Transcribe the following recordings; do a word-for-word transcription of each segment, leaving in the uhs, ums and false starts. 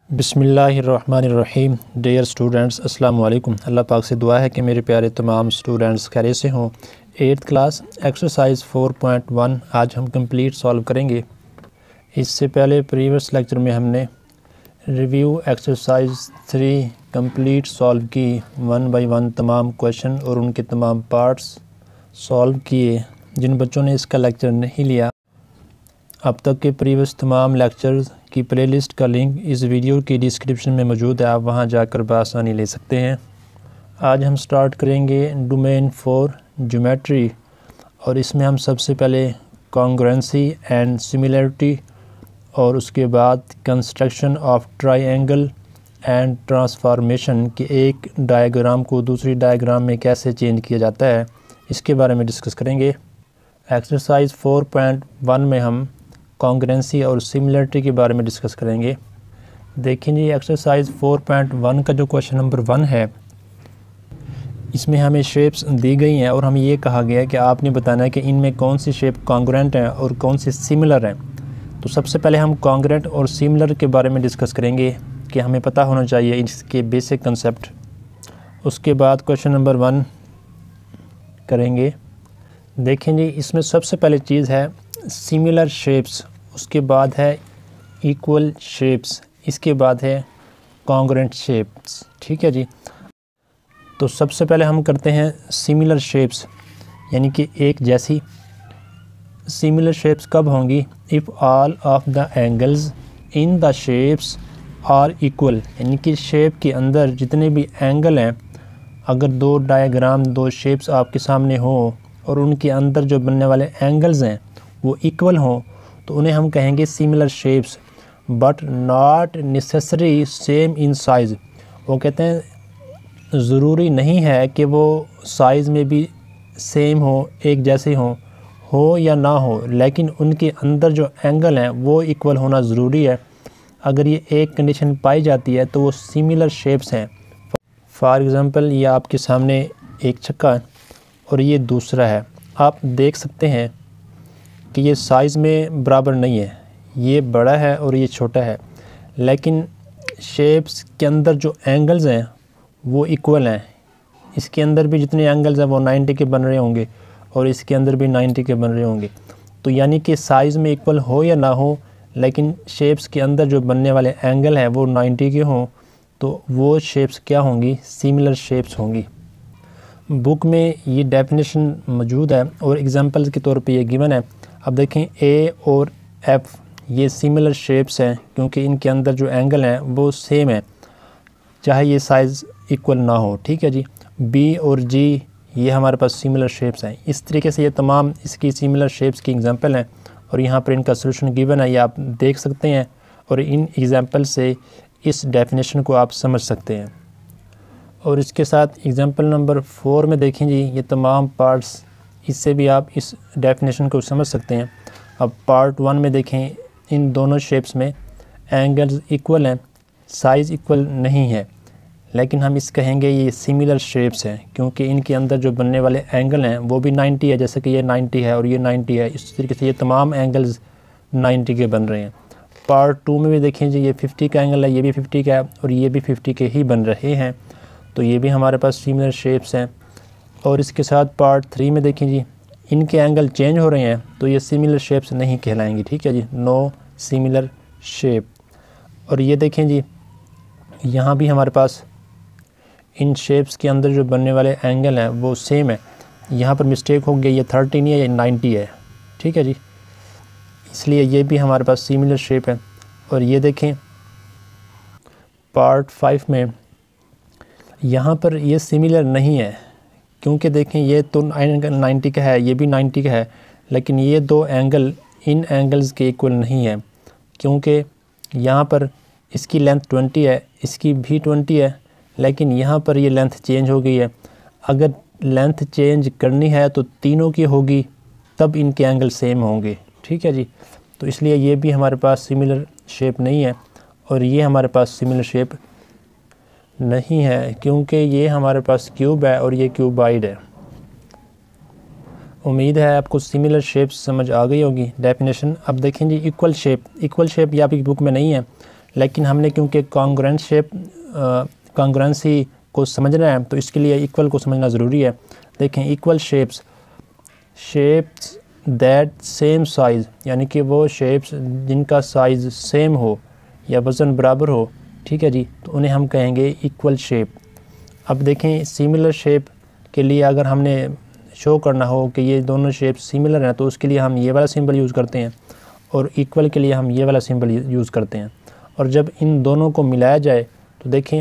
बिस्मिल्लाहिर्रहमानिर्रहीम। Dear students, अस्सलाम वालेकुम। अल्लाह पाक से दुआ है कि मेरे प्यारे तमाम स्टूडेंट्स खैरियत से हों। Eighth class exercise four point one आज हम कंप्लीट सॉल्व करेंगे। इससे पहले प्रीवियस लेक्चर में हमने review exercise three complete solve की, वन बाय वन तमाम क्वेश्चन और उनके तमाम पार्ट्स सॉल्व किए। जिन बच्चों ने इसका लेक्चर नहीं लिया, अब तक के प्रीवियस तमाम लेक्चर्स की प्लेलिस्ट का लिंक इस वीडियो की डिस्क्रिप्शन में मौजूद है, आप वहां जाकर बआसानी ले सकते हैं। आज हम स्टार्ट करेंगे डोमेन फोर ज्योमेट्री, और इसमें हम सबसे पहले कॉन्ग्रुएंसी एंड सिमिलरिटी और उसके बाद construction of triangle and transformation के एक डायग्राम को दूसरी डायग्राम में कैसे चेंज किया जाता है, इसके बारे में डिस्कस करेंगे। एक्सरसाइज फोर पॉइंट वन में हम कॉन्ग्रुएंसी और सिमिलरिटी के बारे में डिस्कस करेंगे। देखें जी, एक्सरसाइज फोर पॉइंट वन का जो क्वेश्चन नंबर वन है, इसमें हमें शेप्स दी गई हैं और हमें ये कहा गया है कि आपने बताना है कि इनमें कौन सी शेप कॉन्ग्रुएंट है और कौन सी सिमिलर है। तो सबसे पहले हम कॉन्ग्रुएंट और सिमिलर के बारे में डिस्कस करेंगे कि हमें पता होना चाहिए इसके बेसिक कंसेप्ट। उसके बाद क्वेश्चन नंबर वन करेंगे। देखें जी, इसमें सबसे पहले चीज़ है सिमिलर शेप्स, उसके बाद है इक्वल शेप्स, इसके बाद है कॉन्ग्रुएंट शेप्स। ठीक है जी। तो सबसे पहले हम करते हैं सिमिलर शेप्स, यानी कि एक जैसी। सिमिलर शेप्स कब होंगी? If all of the angles in the shapes are equal, यानी कि शेप के अंदर जितने भी एंगल हैं, अगर दो डायग्राम दो शेप्स आपके सामने हो और उनके अंदर जो बनने वाले एंगल्स हैं वो इक्वल हों, तो उन्हें हम कहेंगे similar shapes. But not necessary same in size. वो कहते हैं ज़रूरी नहीं है कि वो साइज़ में भी सेम हो, एक जैसे हों, हो या ना हो, लेकिन उनके अंदर जो एंगल हैं वो इक्वल होना ज़रूरी है। अगर ये एक कंडीशन पाई जाती है तो वो सिमिलर शेप्स हैं। फॉर एग्ज़ाम्पल, ये आपके सामने एक छक्का है और ये दूसरा है। आप देख सकते हैं कि ये साइज़ में बराबर नहीं है, ये बड़ा है और ये छोटा है, लेकिन शेप्स के अंदर जो एंगल्स हैं वो इक्वल हैं। इसके अंदर भी जितने एंगल्स हैं वो नाइन्टी के बन रहे होंगे और इसके अंदर भी नाइन्टी के बन रहे होंगे। तो यानी कि साइज़ में इक्वल हो या ना हो, लेकिन शेप्स के अंदर जो बनने वाले एंगल हैं वो नाइन्टी के हों, तो वो शेप्स क्या होंगी? सिमिलर शेप्स होंगी। बुक में ये डेफिनेशन मौजूद है और एग्जांपल्स के तौर पे ये गिवन है। अब देखें, ए और एफ़ ये सिमिलर शेप्स हैं क्योंकि इनके अंदर जो एंगल हैं वो सेम है, चाहे ये साइज़ इक्वल ना हो। ठीक है जी। बी और जी ये हमारे पास सिमिलर शेप्स हैं। इस तरीके से ये तमाम इसकी सिमिलर शेप्स की एग्जांपल हैं और यहाँ पर इनका सॉल्यूशन गिवन है, ये आप देख सकते हैं और इन एग्जांपल से इस डेफिनेशन को आप समझ सकते हैं। और इसके साथ एग्जांपल नंबर फोर में देखें जी, ये तमाम पार्ट्स, इससे भी आप इस डेफिनेशन को समझ सकते हैं। अब पार्ट वन में देखें, इन दोनों शेप्स में एंगल्स इक्वल हैं, साइज़ इक्वल नहीं है, लेकिन हम इस कहेंगे ये सिमिलर शेप्स हैं क्योंकि इनके अंदर जो बनने वाले एंगल हैं वो भी नाइन्टी है, जैसे कि ये नाइन्टी है और ये नाइन्टी है। इस तरीके से ये तमाम एंगल्स नाइन्टी के बन रहे हैं। पार्ट टू में भी देखें जी, ये फिफ्टी का एंगल है, ये भी फिफ्टी का है और ये भी फिफ्टी के ही बन रहे हैं, तो ये भी हमारे पास सिमिलर शेप्स हैं। और इसके साथ पार्ट थ्री में देखें जी, इनके एंगल चेंज हो रहे हैं, तो ये सिमिलर शेप्स नहीं कहलाएंगी। ठीक है जी, नो सिमिलर शेप। और ये देखें जी, यहाँ भी हमारे पास इन शेप्स के अंदर जो बनने वाले एंगल हैं वो सेम है। यहाँ पर मिस्टेक हो गई, ये थर्टी नहीं है, ये नाइन्टी है। ठीक है जी, इसलिए ये भी हमारे पास सिमिलर शेप है। और ये देखें पार्ट फाइव में, यहाँ पर ये सिमिलर नहीं है क्योंकि देखें ये तो एंगल नाइन्टी का है, ये भी नाइन्टी का है, लेकिन ये दो एंगल इन एंगल्स के इक्वल नहीं है क्योंकि यहाँ पर इसकी लेंथ ट्वेंटी है, इसकी भी ट्वेंटी है, लेकिन यहाँ पर ये लेंथ चेंज हो गई है। अगर लेंथ चेंज करनी है तो तीनों की होगी, तब इनके एंगल सेम होंगे। ठीक है जी। तो इसलिए ये भी हमारे पास सिमिलर शेप नहीं है और ये हमारे पास सिमिलर शेप नहीं है क्योंकि ये हमारे पास क्यूब है और ये क्यूबाइड है। उम्मीद है आपको सिमिलर शेप्स समझ आ गई होगी। डेफिनेशन अब देखें जी, इक्वल शेप। इक्वल शेप ये आपकी बुक में नहीं है, लेकिन हमने क्योंकि कॉन्ग्रुएंट शेप कॉन्ग्रुएंसी को समझना है तो इसके लिए इक्वल को समझना ज़रूरी है। देखें equal shapes shapes that same size, यानी कि वो शेप्स जिनका साइज़ सेम हो या वज़न बराबर हो, ठीक है जी, तो उन्हें हम कहेंगे इक्वल शेप। अब देखें सिमिलर शेप के लिए अगर हमने शो करना हो कि ये दोनों शेप सिमिलर हैं तो उसके लिए हम ये वाला सिंबल यूज़ करते हैं और इक्वल के लिए हम ये वाला सिंबल यूज़ करते हैं। और जब इन दोनों को मिलाया जाए तो देखें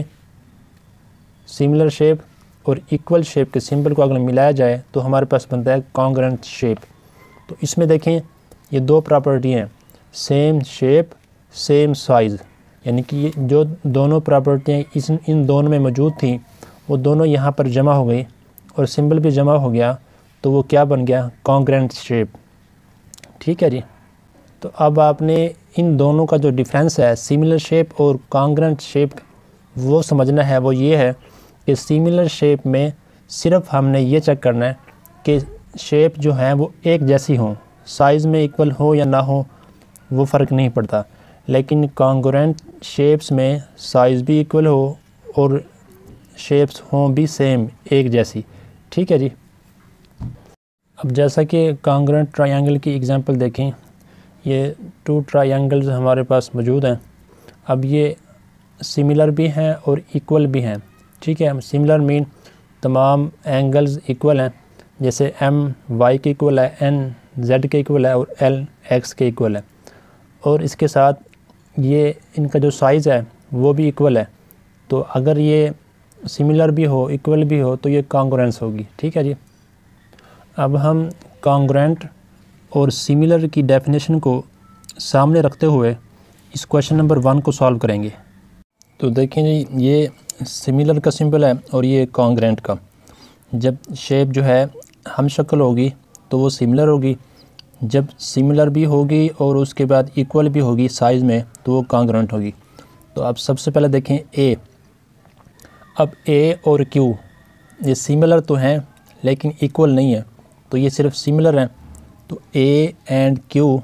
सिमिलर शेप और इक्वल शेप के सिंबल को अगर मिलाया जाए तो हमारे पास बनता है कॉन्ग्रुएंट शेप। तो इसमें देखें ये दो प्रॉपर्टी हैं, सेम शेप सेम साइज़, यानी कि ये जो दोनों प्रॉपर्टियाँ इस इन दोनों में मौजूद थी वो दोनों यहाँ पर जमा हो गई और सिंबल भी जमा हो गया, तो वो क्या बन गया, कॉन्ग्रुएंट शेप। ठीक है जी। तो अब आपने इन दोनों का जो डिफरेंस है सिमिलर शेप और कॉन्ग्रुएंट शेप वो समझना है। वो ये है कि सिमिलर शेप में सिर्फ हमने ये चेक करना है कि शेप जो है वो एक जैसी हो, साइज़ में इक्वल हो या ना हो वो फ़र्क नहीं पड़ता। लेकिन कॉन्ग्रुएंट शेप्स में साइज़ भी इक्वल हो और शेप्स हों भी सेम एक जैसी। ठीक है जी। अब जैसा कि कॉन्ग्रुएंट ट्रायंगल की एग्जांपल देखें, ये टू ट्रायंगल्स हमारे पास मौजूद हैं। अब ये सिमिलर भी हैं और इक्वल भी हैं। ठीक है, सिमिलर मीन तमाम एंगल्स इक्वल हैं, जैसे एम वाई के इक्वल है, एन जेड के इक्वल है और एल एक्स के इक्वल है। और इसके साथ ये इनका जो साइज़ है वो भी इक्वल है। तो अगर ये सिमिलर भी हो इक्वल भी हो तो ये कॉन्ग्रुएंस होगी। ठीक है जी। अब हम कॉन्ग्रुएंट और सिमिलर की डेफिनेशन को सामने रखते हुए इस क्वेश्चन नंबर वन को सॉल्व करेंगे। तो देखें जी, ये सिमिलर का सिंबल है और ये कॉन्ग्रुएंट का। जब शेप जो है हम शक्ल होगी तो वो सिमिलर होगी, जब सिमिलर भी होगी और उसके बाद इक्वल भी होगी साइज़ में तो वो कॉन्ग्रुएंट होगी। तो अब सबसे पहले देखें ए। अब ए और क्यू ये सिमिलर तो हैं लेकिन इक्वल नहीं है, तो ये सिर्फ सिमिलर हैं। तो ए एंड क्यू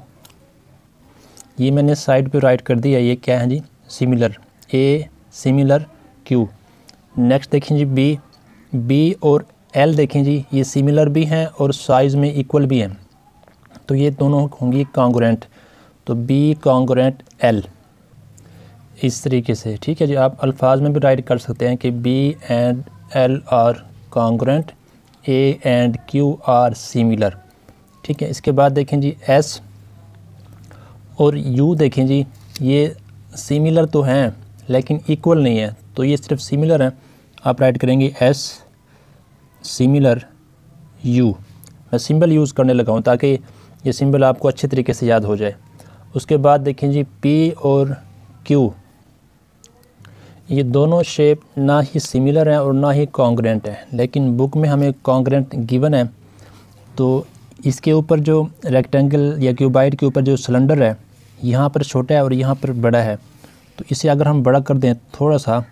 ये मैंने साइड पे राइट कर दिया, ये क्या है जी, similar. A similar Q. Next देखें जी बी। बी और एल देखें जी, ये सिमिलर भी हैं और साइज़ में इक्वल भी हैं, तो ये दोनों होंगी कॉन्ग्रुएंट। तो बी कॉन्ग्रुएंट एल, इस तरीके से। ठीक है जी। आप अल्फाज में भी राइट कर सकते हैं कि B and L are congruent, A and Q are similar. ठीक है। इसके बाद देखें जी एस और यू देखें जी, ये सिमिलर तो हैं लेकिन इक्वल नहीं है, तो ये सिर्फ सिमिलर हैं। आप राइट करेंगे एस सिमिलर यू। मैं सिंबल यूज़ करने लगा हूँ ताकि ये सिंबल आपको अच्छे तरीके से याद हो जाए। उसके बाद देखें जी पी और क्यू, ये दोनों शेप ना ही सिमिलर हैं और ना ही कॉन्ग्रुएंट हैं, लेकिन बुक में हमें कॉन्ग्रुएंट गिवन है। तो इसके ऊपर जो रेक्टेंगल या क्यूबाइड के ऊपर जो सिलेंडर है यहाँ पर छोटा है और यहाँ पर बड़ा है, तो इसे अगर हम बड़ा कर दें थोड़ा सा,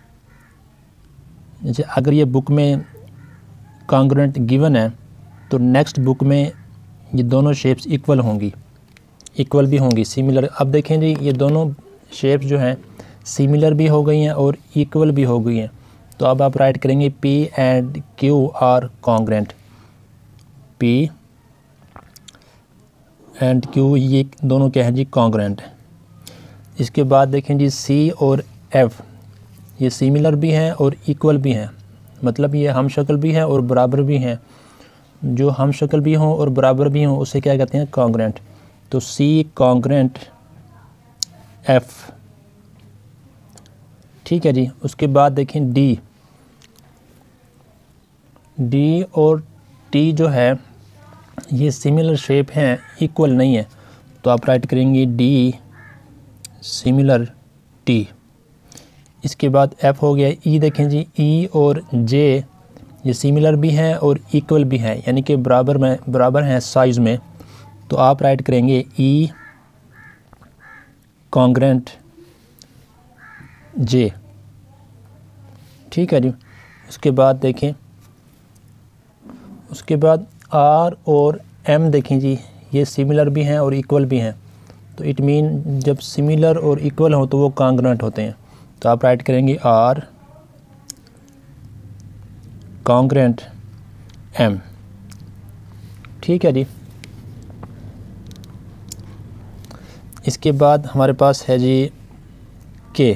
जैसे अगर ये बुक में कॉन्ग्रुएंट गिवन है तो नेक्स्ट बुक में ये दोनों शेप्स इक्वल होंगी, इक्वल भी होंगी, सिमिलर। अब देखें जी ये दोनों शेप्स जो हैं सिमिलर भी हो गई हैं और इक्वल भी हो गई हैं। तो अब आप राइट करेंगे P and Q are congruent. P and Q ये दोनों क्या हैं जी, कॉन्ग्रुएंट है। इसके बाद देखें जी सी और एफ, ये सिमिलर भी हैं और इक्वल भी हैं, मतलब ये हम शक्ल भी हैं और बराबर भी हैं। जो हम शक्ल भी हों और बराबर भी हों उसे क्या कहते हैं, कॉन्ग्रुएंट। तो सी कॉन्ग्रुएंट एफ। ठीक है जी। उसके बाद देखें डी। डी और टी जो है ये सिमिलर शेप हैं, इक्वल नहीं है, तो आप राइट करेंगे डी सिमिलर टी। इसके बाद एफ हो गया। ई देखें जी, ई और जे ये सिमिलर भी हैं और इक्वल भी हैं, यानी कि बराबर में बराबर हैं साइज़ में, तो आप राइट करेंगे ई कॉन्ग्रुएंट जे। ठीक है जी। उसके बाद देखें, उसके बाद आर और एम देखें जी, ये सिमिलर भी हैं और इक्वल भी हैं, तो इट मीन जब सिमिलर और इक्वल हो तो वो कॉन्ग्रुएंट होते हैं। तो आप राइट करेंगे आर कॉन्ग्रुएंट एम। ठीक है जी। इसके बाद हमारे पास है जी के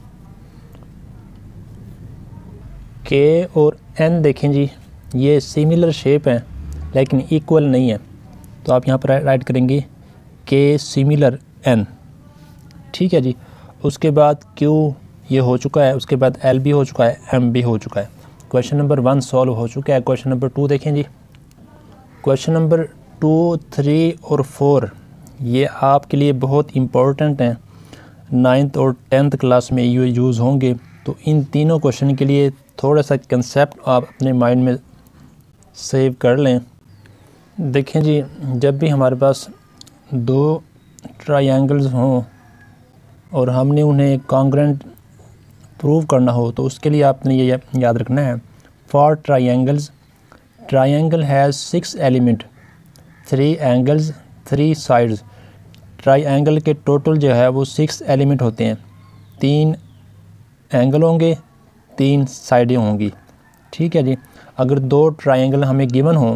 के और एन। देखें जी, ये सिमिलर शेप हैं लेकिन इक्वल नहीं है, तो आप यहाँ पर राइट करेंगे के सिमिलर एन। ठीक है जी। उसके बाद क्यू ये हो चुका है, उसके बाद एल भी हो चुका है, एम भी हो चुका है। क्वेश्चन नंबर वन सॉल्व हो चुका है। क्वेश्चन नंबर टू देखें जी। क्वेश्चन नंबर टू, थ्री और फोर ये आपके लिए बहुत इम्पोर्टेंट हैं, नाइन्थ और टेंथ क्लास में ये यूज़ होंगे। तो इन तीनों क्वेश्चन के लिए थोड़ा सा कंसेप्ट आप अपने माइंड में सेव कर लें। देखें जी, जब भी हमारे पास दो ट्रायंगल्स हों और हमने उन्हें कॉन्ग्रुएंट प्रूव करना हो तो उसके लिए आपने ये याद रखना है, for triangles triangle has six element, three angles, three sides. Triangle के टोटल जो है वो सिक्स एलिमेंट होते हैं, तीन एंगल होंगे, तीन साइडें होंगी। ठीक है जी। अगर दो ट्रायंगल हमें गिवन हो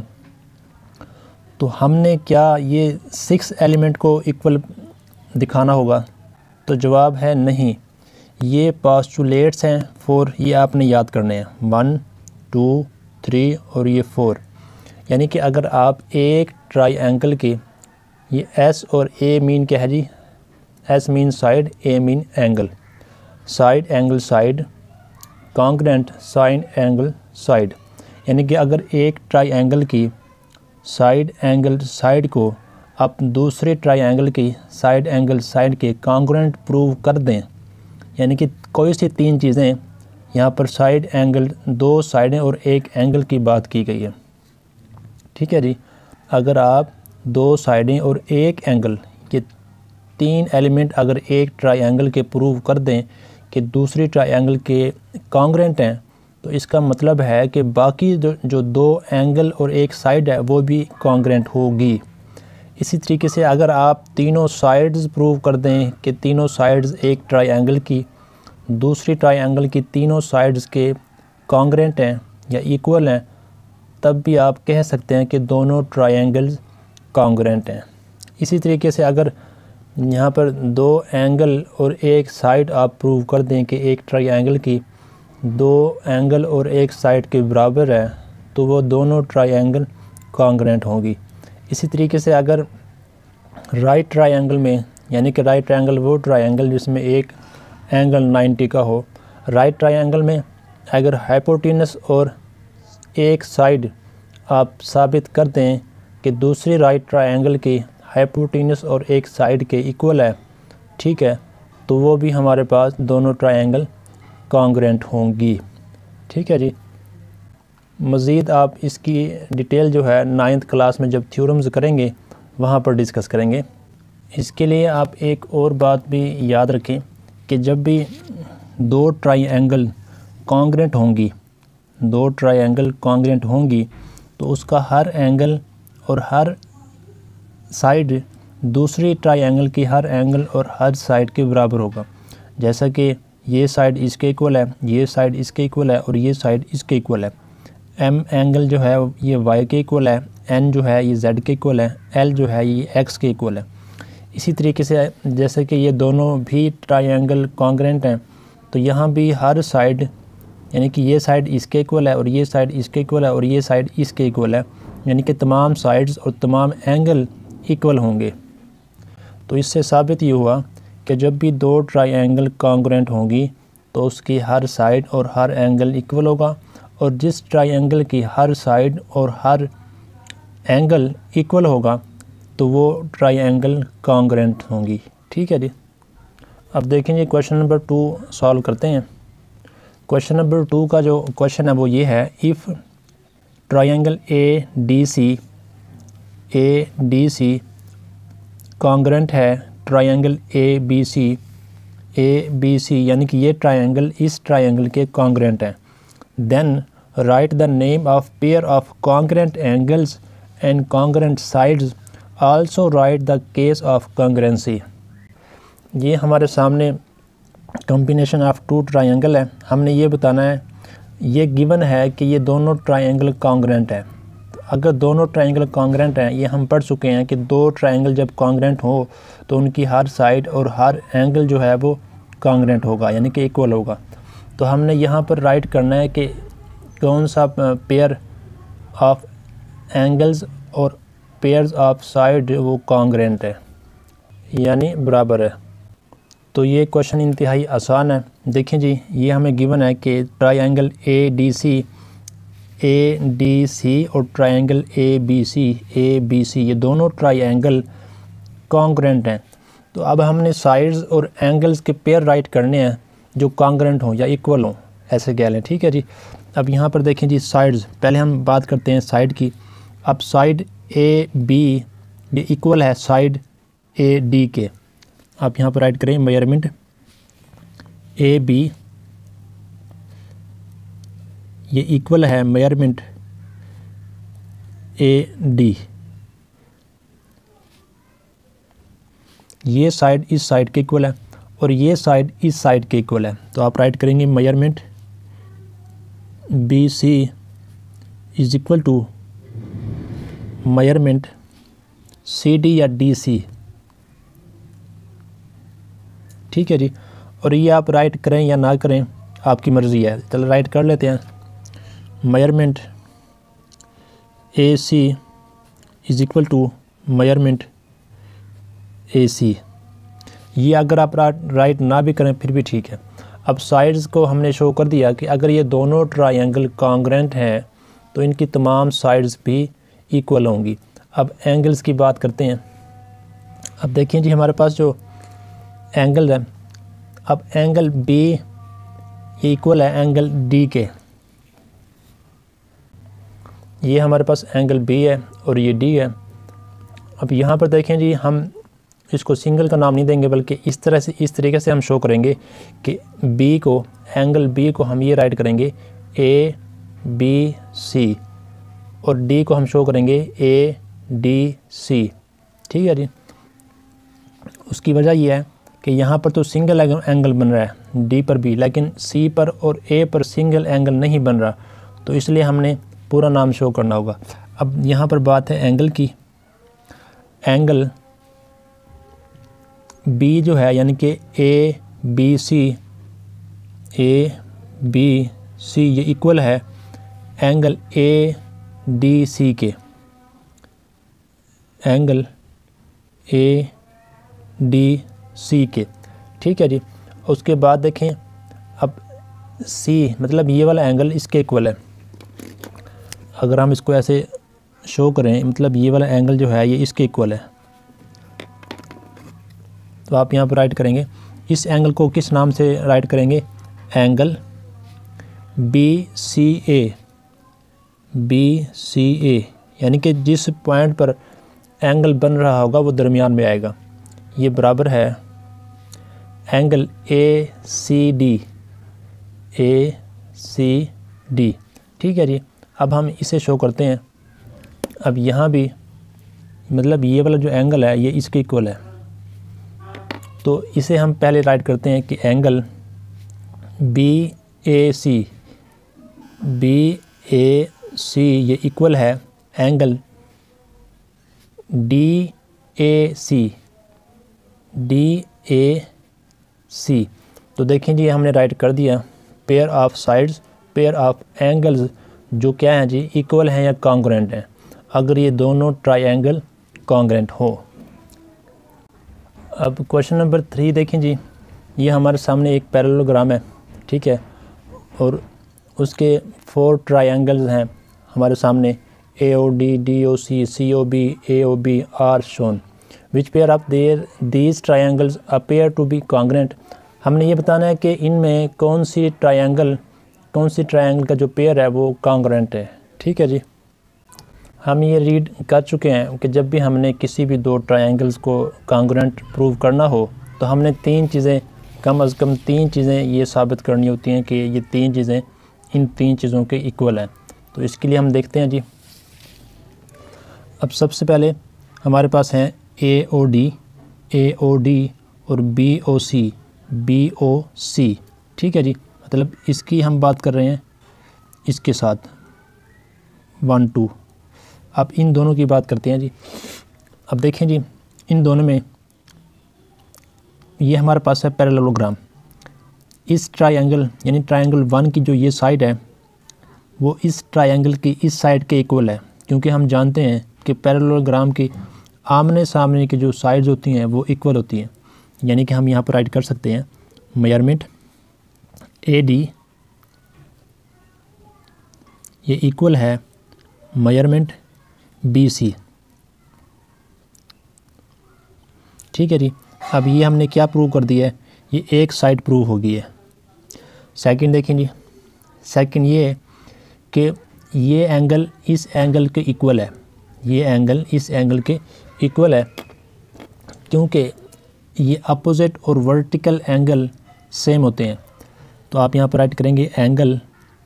तो हमने क्या ये सिक्स एलिमेंट को इक्वल दिखाना होगा? तो जवाब है नहीं। ये पोस्टुलेट्स हैं फोर, ये आपने याद करने हैं, वन टू थ्री और ये फोर। यानी कि अगर आप एक ट्रायंगल के, ये एस और ए मीन क्या है जी? S mean side, A mean angle, side angle side, congruent side angle side. यानी कि अगर एक ट्रायंगल की साइड एंगल साइड को आप दूसरे ट्रायंगल की साइड एंगल साइड के कॉन्ग्रुएंट प्रूव कर दें, यानी कि कोई सी तीन चीज़ें, यहाँ पर साइड एंगल, दो साइडें और एक एंगल की बात की गई है। ठीक है जी। अगर आप दो साइडें और एक एंगल, ये तीन एलिमेंट अगर एक ट्रायंगल के प्रूव कर दें कि दूसरी ट्रायंगल के कॉन्ग्रुएंट हैं, तो इसका मतलब है कि बाकी जो जो दो एंगल और एक साइड है वो भी कॉन्ग्रुएंट होगी। इसी तरीके से अगर आप तीनों साइड्स प्रूव कर दें कि तीनों साइड्स एक ट्रायंगल की दूसरी ट्रायंगल की तीनों साइड्स के कॉन्ग्रुएंट हैं या इक्वल हैं, तब भी आप कह सकते हैं कि दोनों ट्रायंगल्स कॉन्ग्रुएंट हैं। इसी तरीके से अगर यहाँ पर दो एंगल और एक साइड आप प्रूव कर दें कि एक ट्रायंगल की दो एंगल और एक साइड के बराबर है, तो वो दोनों ट्रायंगल कॉन्ग्रुएंट होंगी। इसी तरीके से अगर राइट ट्रायंगल में, यानी कि राइट ट्रायंगल वो ट्रायंगल जिसमें एक एंगल नाइन्टी का हो, राइट ट्रायंगल में अगर हाइपोटेनस और एक साइड आप साबित कर दें कि दूसरी राइट ट्रायंगल की हाइपोटेनस और एक साइड के इक्वल है, ठीक है, तो वो भी हमारे पास दोनों ट्रायंगल कॉन्ग्रुएंट होंगी। ठीक है जी। मज़ीद आप इसकी डिटेल जो है नाइन्थ क्लास में जब थ्योरम्स करेंगे वहाँ पर डिस्कस करेंगे। इसके लिए आप एक और बात भी याद रखें कि जब भी दो ट्रायंगल कॉन्ग्रुएंट होंगी दो ट्रायंगल कॉन्ग्रुएंट होंगी तो उसका हर एंगल और हर साइड दूसरी ट्रायंगल की हर एंगल और हर साइड के बराबर होगा। जैसा कि ये साइड इसके इक्वल है, ये साइड इसके इक्वल है और ये साइड इसके इक्वल है। एम एंगल जो है ये वाई के इक्वल है, एन जो है ये जेड के इक्वल है, एल जो है ये एक्स के इक्वल है। इसी तरीके से जैसे कि ये दोनों भी ट्रायंगल कॉन्ग्रुएंट हैं, तो यहाँ भी हर साइड, यानी कि ये साइड इसके इक्वल है और ये साइड इसके इक्वल है और ये साइड इसके इक्वल है, यानी कि तमाम साइड्स और तमाम एंगल इक्वल होंगे। तो इससे साबित ये हुआ कि जब भी दो ट्रायंगल कॉन्ग्रुएंट होंगी तो उसकी हर साइड और हर एंगल इक्वल होगा, और जिस ट्रायंगल की हर साइड और हर एंगल इक्वल होगा तो वो ट्रायंगल कॉन्ग्रुएंट होंगी। ठीक है जी। अब देखेंगे क्वेश्चन नंबर टू सॉल्व करते हैं। क्वेश्चन नंबर टू का जो क्वेश्चन है वो ये है, if triangle A D C A D C congruent है triangle A B C A B C, यानी कि ये ट्रायंगल इस ट्रायंगल के कॉन्ग्रुएंट हैं, then write the name of pair of congruent angles and congruent sides also write the case of congruency. ये हमारे सामने कॉम्बिनेशन ऑफ टू ट्रायंगल है, हमने ये बताना है, ये गिवन है कि ये दोनों ट्रायंगल कॉन्ग्रुएंट है। अगर दोनों ट्रायंगल कॉन्ग्रुएंट हैं, ये हम पढ़ चुके हैं कि दो ट्रायंगल जब कॉन्ग्रुएंट हो तो उनकी हर साइड और हर एंगल जो है वो कॉन्ग्रुएंट होगा, यानी कि इक्वल होगा। तो हमने यहाँ पर राइट करना है कि कौन सा पेयर ऑफ एंगल्स और पेयर्स ऑफ साइड वो कॉन्ग्रुएंट है, यानी बराबर है। तो ये क्वेश्चन इंतहाई आसान है। देखें जी, ये हमें गिवन है कि triangle A D C A D C और triangle A B C A B C ये दोनों ट्रायंगल कॉन्ग्रुएंट हैं। तो अब हमने साइड्स और एंगल्स के पेयर राइट करने हैं जो कॉन्ग्रुएंट हों या इक्वल हों, ऐसे कह लें, ठीक है जी। अब यहाँ पर देखें जी, साइड्स, पहले हम बात करते हैं साइड की। अब साइड ए बी ये इक्वल है साइड ए डी के। आप यहाँ पर राइट करें मेजरमेंट ए बी ये इक्वल है मेजरमेंट ए डी। ये साइड इस साइड के इक्वल है और ये साइड इस साइड के इक्वल है। तो आप राइट करेंगे measurement B C is equal to measurement C D या डी सी, ठीक है जी। और ये आप राइट करें या ना करें आपकी मर्ज़ी है। चलो राइट कर लेते हैं। Measurement A C is equal to measurement A C. ये अगर आप राइट ना भी करें फिर भी ठीक है। अब साइड्स को हमने शो कर दिया कि अगर ये दोनों ट्रायंगल कॉन्ग्रुएंट हैं तो इनकी तमाम साइड्स भी इक्वल होंगी। अब एंगल्स की बात करते हैं। अब देखिए जी, हमारे पास जो एंगल है, अब एंगल बी ये इक्वल है एंगल डी के। ये हमारे पास एंगल बी है और ये डी है। अब यहाँ पर देखें जी, हम इसको सिंगल का नाम नहीं देंगे बल्कि इस तरह से इस तरीके से हम शो करेंगे कि बी को एंगल बी को हम ये राइट करेंगे ए बी सी और डी को हम शो करेंगे ए डी सी, ठीक है जी। उसकी वजह यह है कि यहाँ पर तो सिंगल एंगल बन रहा है डी पर भी, लेकिन सी पर और ए पर सिंगल एंगल नहीं बन रहा, तो इसलिए हमने पूरा नाम शो करना होगा। अब यहाँ पर बात है एंगल की। एंगल बी जो है यानी कि ए B C A B C ये इक्वल है एंगल ए डी सी के। एंगल ए डी सी के, ठीक है जी। उसके बाद देखें, अब सी मतलब ये वाला एंगल इसके इक्वल है। अगर हम इसको ऐसे शो करें, मतलब ये वाला एंगल जो है ये इसके इक्वल है, तो आप यहाँ पर राइट करेंगे। इस एंगल को किस नाम से राइट करेंगे? Angle B C A, B C A, यानी कि जिस पॉइंट पर एंगल बन रहा होगा वो दरमियान में आएगा। ये बराबर है angle A C D, A C D, ठीक है जी। अब हम इसे शो करते हैं। अब यहाँ भी मतलब ये वाला जो एंगल है ये इसके इक्वल है, तो इसे हम पहले राइट करते हैं कि angle B A C, B A C ये इक्वल है angle D A C, D A C. तो देखें जी, हमने राइट कर दिया pair of sides, pair of angles जो क्या हैं जी, इक्वल हैं या कॉन्ग्रुएंट हैं, अगर ये दोनों ट्रायंगल कॉन्ग्रुएंट हो। अब क्वेश्चन नंबर थ्री देखें जी, ये हमारे सामने एक पैरेललोग्राम है, ठीक है, और उसके फोर ट्रायंगल्स हैं हमारे सामने, A O D, D O C, C O B, A O B are shown, which pair of their these triangles appear to be congruent. हमने ये बताना है कि इनमें कौन सी ट्रायंगल कौन सी ट्रायंगल का जो पेयर है वो कॉन्ग्रुएंट है, ठीक है जी। हम ये रीड कर चुके हैं कि जब भी हमने किसी भी दो ट्रायंगल्स को कॉन्ग्रुएंट प्रूव करना हो तो हमने तीन चीज़ें, कम अज़ कम तीन चीज़ें ये साबित करनी होती हैं कि ये तीन चीज़ें इन तीन चीज़ों के इक्वल हैं। तो इसके लिए हम देखते हैं जी। अब सबसे पहले हमारे पास हैं A O D, A O D और B O C, B O C. ठीक है जी, मतलब इसकी हम बात कर रहे हैं इसके साथ वन टू। अब इन दोनों की बात करते हैं जी। अब देखें जी, इन दोनों में ये हमारे पास है पैरेललोग्राम। इस ट्रायंगल यानी ट्रायंगल वन की जो ये साइड है वो इस ट्रायंगल की इस साइड के इक्वल है, क्योंकि हम जानते हैं कि पैरेललोग्राम की आमने सामने की जो साइड्स होती हैं वो इक्वल होती हैं। यानी कि हम यहाँ पर राइट कर सकते हैं मेजरमेंट ए डी ये इक्वल है मेजरमेंट बी सी। ठीक है जी, अब ये हमने क्या प्रूव कर दिया है, ये एक साइड प्रूव हो गई है। सेकंड देखें जी, सेकंड ये है कि ये एंगल इस एंगल के इक्वल है, ये एंगल इस एंगल के इक्वल है, क्योंकि ये अपोजिट और वर्टिकल एंगल सेम होते हैं। तो आप यहाँ पर राइट करेंगे angle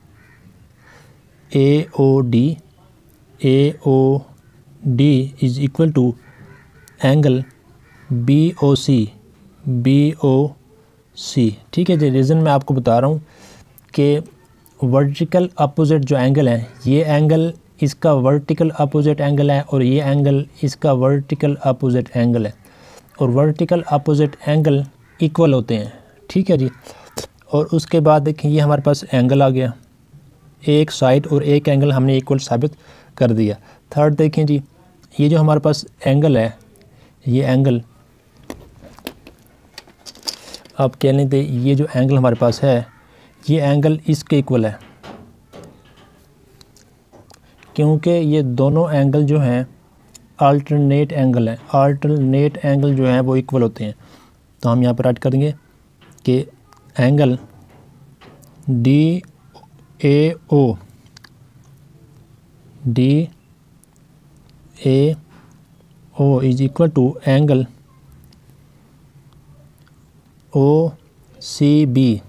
A O D, A O D is equal to angle B O C, B O C. ठीक है जी, रीज़न मैं आपको बता रहा हूँ कि वर्टिकल अपोजिट जो एंगल है, ये एंगल इसका वर्टिकल अपोजिट एंगल है और ये एंगल इसका वर्टिकल अपोजिट एंगल है, और वर्टिकल अपोजिट एंगल इक्वल होते हैं। ठीक है जी, और उसके बाद देखिए ये हमारे पास एंगल आ गया, एक साइड और एक एंगल हमने इक्वल साबित कर दिया। थर्ड देखें जी, ये जो हमारे पास एंगल है, ये एंगल आप कह लें थे, ये जो एंगल हमारे पास है ये एंगल इसके इक्वल है, क्योंकि ये दोनों एंगल जो हैं अल्टरनेट एंगल हैं, अल्टरनेट एंगल जो हैं वो इक्वल होते हैं। तो हम यहाँ पर ऐड करेंगे कि angle D A O, D A O is equal to angle O C B,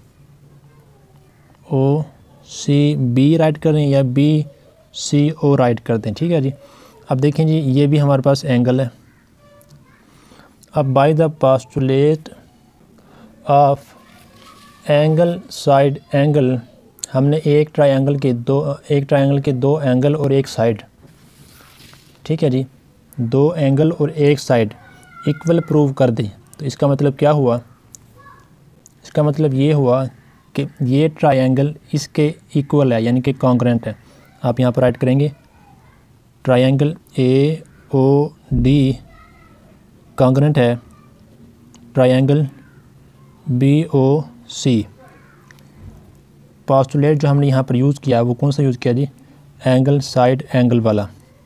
O C B write करें या बी सी ओ राइट कर दें। ठीक है जी, अब देखें जी ये भी हमारे पास एंगल है। अब by the postulate of angle side angle, हमने एक ट्रायंगल के दो एक ट्रायंगल के दो एंगल और एक साइड, ठीक है जी, दो एंगल और एक साइड इक्वल प्रूव कर दी। तो इसका मतलब क्या हुआ, इसका मतलब ये हुआ कि ये ट्रायंगल इसके इक्वल है, यानी कि कॉन्ग्रेंट है। आप यहाँ पर राइट करेंगे triangle A O D congruent है triangle B O C. Postulate जो हमने यहाँ पर यूज़ किया वो कौन सा यूज़ किया जी, एंगल साइड एंगल वाला,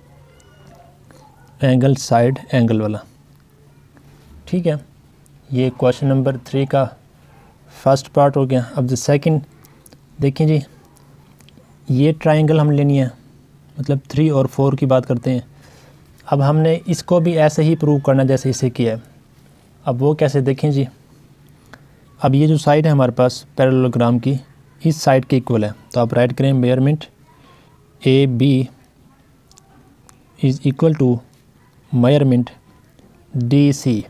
एंगल साइड एंगल वाला। ठीक है, ये क्वेश्चन नंबर थ्री का फर्स्ट पार्ट हो गया। अब द सेकंड देखें जी, ये ट्रायंगल हम लेनी है, मतलब थ्री और फोर की बात करते हैं। अब हमने इसको भी ऐसे ही प्रूव करना जैसे इसे किया है। अब वो कैसे देखें जी, अब ये जो साइड है हमारे पास पैरेललोग्राम की इस साइड के इक्वल है। तो आप राइट करें measurement A B is equal to measurement D C.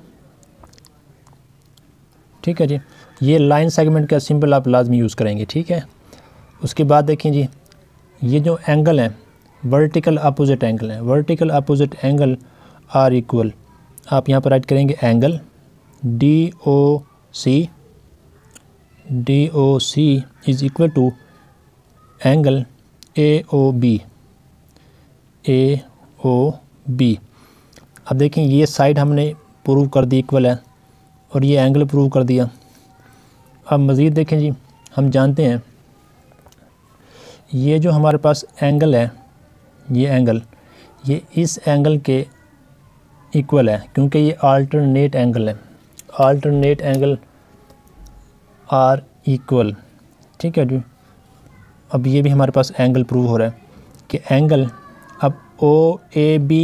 ठीक है जी, ये लाइन सेगमेंट का सिंबल आप लाजमी यूज़ करेंगे। ठीक है, उसके बाद देखें जी, ये जो एंगल है वर्टिकल अपोजिट एंगल है, vertical opposite angle are equal. आप यहाँ पर राइट करेंगे angle D O C, D O C is equal to angle A O B, A O B. अब देखें ये साइड हमने प्रूव कर दी इक्वल है और ये एंगल प्रूव कर दिया। अब मज़ीद देखें जी, हम जानते हैं ये जो हमारे पास एंगल है, ये एंगल ये इस एंगल के इक्वल है, क्योंकि ये अल्टरनेट एंगल है, अल्टरनेट एंगल आर इक्वल। ठीक है जी, अब ये भी हमारे पास एंगल प्रूव हो रहा है कि एंगल अब O A B,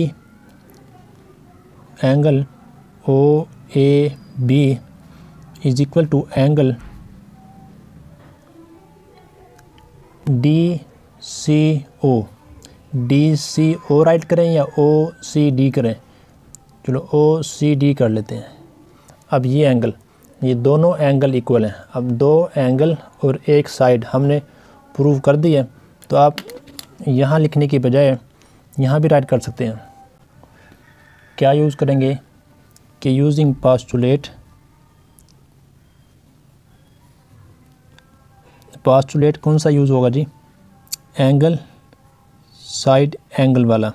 angle O A B is equal to angle D C O, D C O write करें या ओ सी डी करें, चलो ओ सी डी कर लेते हैं। अब ये एंगल, ये दोनों एंगल इक्वल हैं। अब दो एंगल और एक साइड हमने प्रूव कर दी है, तो आप यहाँ लिखने की बजाय यहाँ भी राइट कर सकते हैं। क्या यूज़ करेंगे कि यूजिंग पास्टुलेट, पास्टुलेट कौन सा यूज़ होगा जी? एंगल साइड एंगल वाला,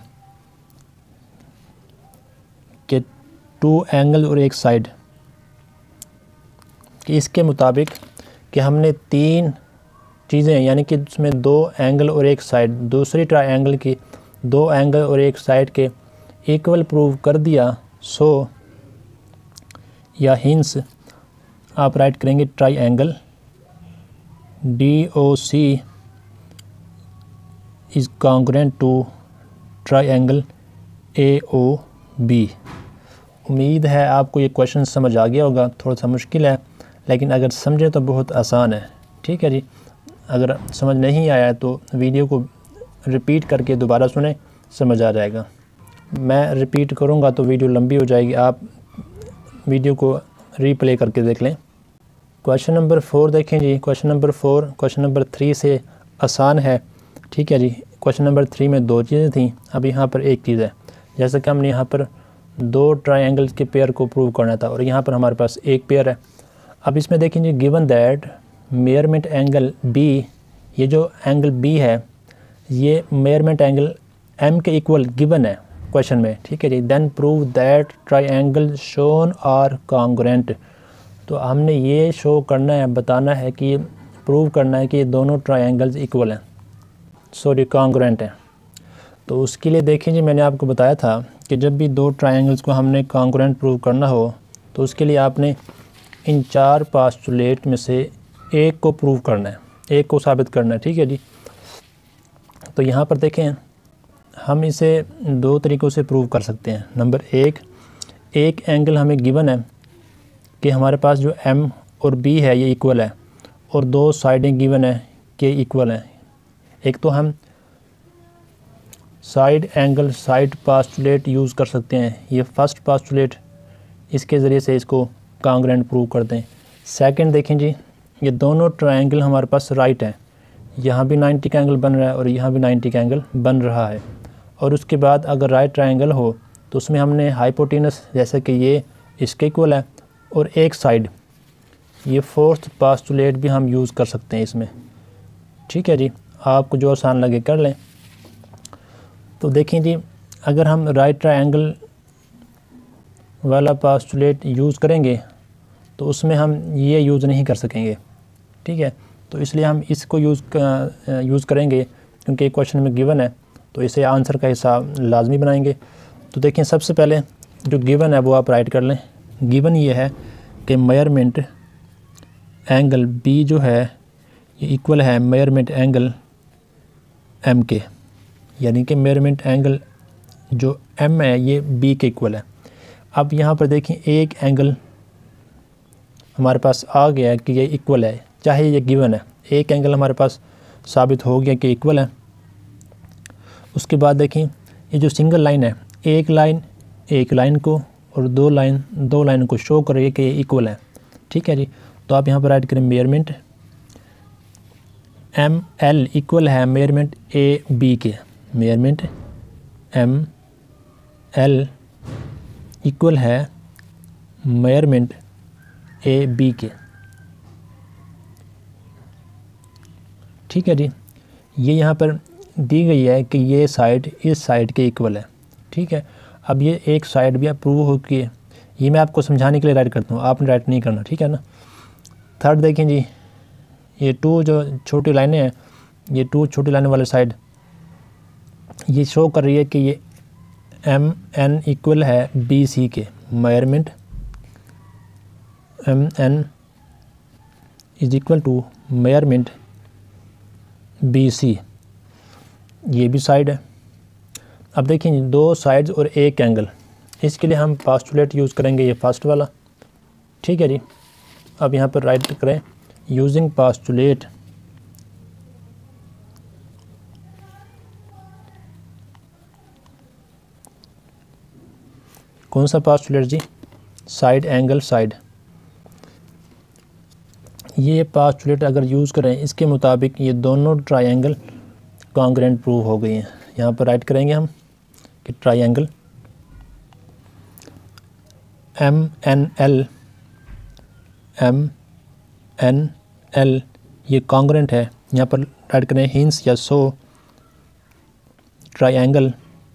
कि टू एंगल और एक साइड, कि इसके मुताबिक कि हमने तीन चीज़ें, यानी कि उसमें दो एंगल और एक साइड, दूसरी ट्रायंगल की दो एंगल और एक साइड के इक्वल प्रूव कर दिया। सो या हिंस आप राइट करेंगे triangle D O C is congruent to triangle A O B. उम्मीद है आपको ये क्वेश्चन समझ आ गया होगा। थोड़ा सा मुश्किल है, लेकिन अगर समझे तो बहुत आसान है। ठीक है जी। अगर समझ नहीं आया तो वीडियो को रिपीट करके दोबारा सुने, समझ आ जाएगा। मैं रिपीट करूँगा तो वीडियो लंबी हो जाएगी, आप वीडियो को रीप्ले करके देख लें। क्वेश्चन नंबर फोर देखें जी। Question number four question number three से आसान है। ठीक है जी। क्वेश्चन नंबर थ्री में दो चीज़ें थी, अब यहाँ पर एक चीज़ है। जैसे कि हमने यहाँ पर दो ट्रायंगल्स के पेयर को प्रूव करना था और यहाँ पर हमारे पास एक पेयर है। अब इसमें देखें जी, given that measurement angle B, ये जो एंगल बी है ये मेजरमेंट एंगल एम के इक्वल गिवन है क्वेश्चन में। ठीक है जी। Then prove that triangle shown are congruent. तो हमने ये शो करना है, बताना है कि प्रूव करना है कि ये दोनों ट्रायंगल्स इक्वल हैं, सॉरी कॉन्ग्रुएंट हैं। तो उसके लिए देखें जी, मैंने आपको बताया था कि जब भी दो ट्रायंगल्स को हमने कॉन्ग्रुएंट प्रूव करना हो तो उसके लिए आपने इन चार पास्टुलेट में से एक को प्रूव करना है, एक को साबित करना है। ठीक है जी। तो यहाँ पर देखें, हम इसे दो तरीक़ों से प्रूव कर सकते हैं। नंबर एक, एक एंगल हमें गिवन है कि हमारे पास जो एम और बी है ये इक्वल है, और दो साइडें गिवन है कि इक्वल हैं। एक तो हम side angle side postulate use कर सकते हैं, ये फर्स्ट पास्टुलेट, इसके ज़रिए से इसको कॉन्ग्रुएंट प्रूव करते हैं। सेकंड देखें जी, ये दोनों ट्रायंगल हमारे पास राइट हैं, यहाँ भी नाइन्टी का एंगल बन रहा है और यहाँ भी नाइन्टी का एंगल बन रहा है। और उसके बाद अगर राइट ट्रायंगल हो तो उसमें हमने हाइपोटेनस, जैसे कि ये इसके इक्वल है, और एक साइड, ये फोर्थ पास्टुलेट भी हम यूज़ कर सकते हैं इसमें। ठीक है जी। आपको जो आसान लगे कर लें। तो देखें जी, अगर हम राइट ट्रायंगल वाला पास्टुलेट यूज़ करेंगे तो उसमें हम ये यूज़ नहीं कर सकेंगे। ठीक है। तो इसलिए हम इसको यूज़ यूज़ करेंगे, क्योंकि क्वेश्चन में गिवन है तो इसे आंसर का हिस्सा लाजमी बनाएंगे। तो देखें, सबसे पहले जो गिवन है वो आप राइट कर लें। गिवन ये है कि मेजरमेंट एंगल बी जो है ये इक्वल है मेजरमेंट एंगल एम के, यानी कि मेजरमेंट एंगल जो एम है ये बी के इक्वल है। अब यहाँ पर देखें, एक एंगल हमारे पास आ गया है कि ये इक्वल है, चाहे ये गिवन है, एक एंगल हमारे पास साबित हो गया कि इक्वल है। उसके बाद देखें, ये जो सिंगल लाइन है, एक लाइन एक लाइन को और दो लाइन दो लाइन को शो कर रही है कि ये इक्वल है। ठीक है जी। तो आप यहाँ पर राइट करें मेजरमेंट एम एल इक्वल है मेजरमेंट ए बी के, मेजरमेंट एम एल इक्वल है मेजरमेंट ए बी के। ठीक है जी। ये यहाँ पर दी गई है कि ये साइड इस साइड के इक्वल है। ठीक है। अब ये एक साइड भी अप्रूव हो की है, ये मैं आपको समझाने के लिए राइट करता हूँ, आपने राइट नहीं करना। ठीक है ना। थर्ड देखें जी, ये टू जो छोटी लाइनें हैं, ये टू छोटी लाइनें वाले साइड ये शो कर रही है कि ये एम एन इक्वल है बी सी के, measurement M N is equal to measurement B C, ये भी साइड है। अब देखिए, दो साइड्स और एक एंगल, इसके लिए हम पास्टुलेट यूज़ करेंगे ये फर्स्ट वाला। ठीक है जी। अब यहाँ पर राइट करें यूजिंग पास्टुलेट कौन सा पास्टुलेट जी? Side angle side. ये पास्टुलेट अगर यूज़ करें इसके मुताबिक ये दोनों ट्रायंगल कॉन्ग्रुएंट प्रूव हो गई हैं। यहाँ पर राइट करेंगे हम कि triangle M N L M N L ये कॉन्ग्रुएंट है। यहाँ पर राइट करें हिंस या so triangle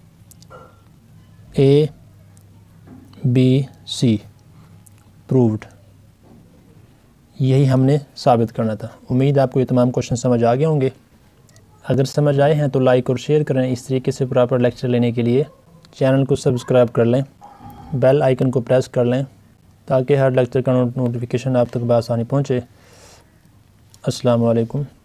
A B C proved. यही हमने साबित करना था। उम्मीद आपको ये तमाम क्वेश्चन समझ आ गए होंगे। अगर समझ आए हैं तो लाइक और शेयर करें। इस तरीके से प्रॉपर लेक्चर लेने के लिए चैनल को सब्सक्राइब कर लें, बेल आइकन को प्रेस कर लें ताकि हर लेक्चर का नोटिफिकेशन आप तक बआसानी पहुँचे। अस्सलाम वालेकुम।